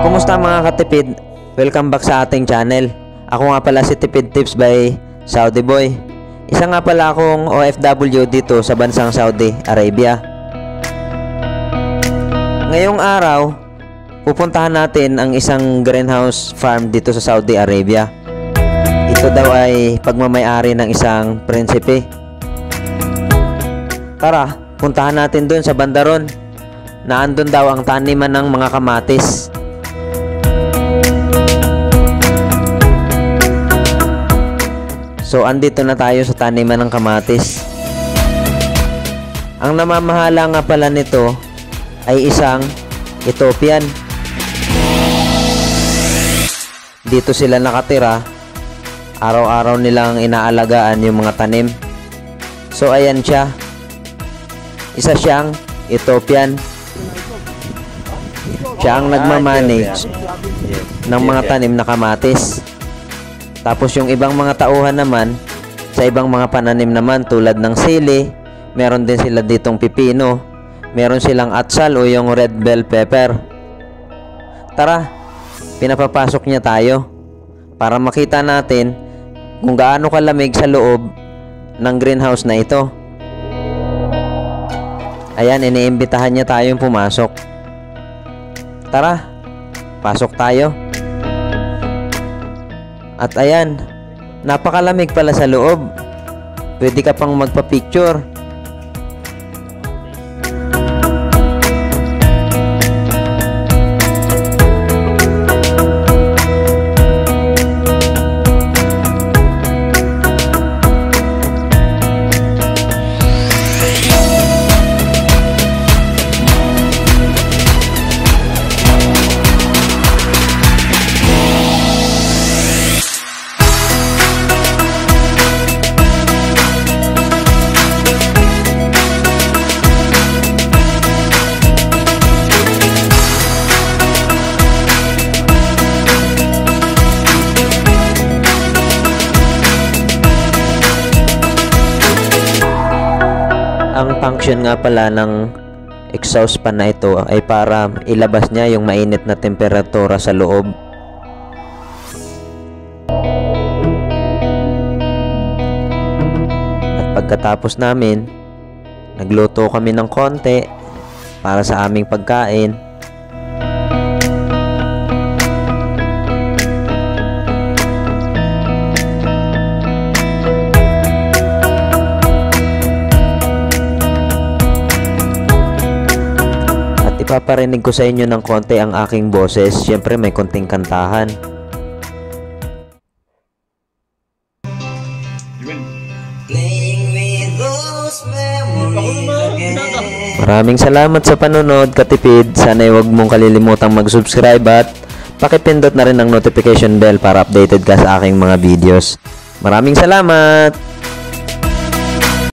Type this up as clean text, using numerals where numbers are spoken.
Kumusta mga katipid? Welcome back sa ating channel. Ako nga pala si Tipid Tips by Saudi Boy. Isa nga pala akong OFW dito sa bansang Saudi Arabia. Ngayong araw, pupuntahan natin ang isang greenhouse farm dito sa Saudi Arabia. Ito daw ay pagmamay-ari ng isang prinsipe. Tara, puntahan natin dun sa bandaron. Naandun daw ang taniman ng mga kamatis. So, andito na tayo sa taniman ng kamatis. Ang namamahala nga pala nito ay isang Ethiopian. Dito sila nakatira. Araw-araw nilang inaalagaan yung mga tanim. So, ayan siya. Isa siyang Ethiopian. Siya ang nagmamanage ng mga tanim na kamatis. Tapos yung ibang mga tauhan naman, sa ibang mga pananim naman tulad ng sili, meron din sila ditong pipino, meron silang atsal o yung red bell pepper. Tara, pinapapasok niya tayo para makita natin kung gaano kalamig sa loob ng greenhouse na ito. Ayan, iniimbitahan niya tayong pumasok. Tara, pasok tayo. At ayan, napakalamig pala sa loob. Pwede ka pang magpa-picture. Ang function nga pala ng exhaust fan na ito ay para ilabas niya yung mainit na temperatura sa loob. At pagkatapos namin, nagluto kami ng konti para sa aming pagkain. Ipaparinig ko sa inyo ng konti ang aking boses. Siyempre may konting kantahan. Maraming salamat sa panonood, katipid. Sana'y huwag mong kalilimutang mag-subscribe at pakipindot na rin ang notification bell para updated ka sa aking mga videos. Maraming salamat!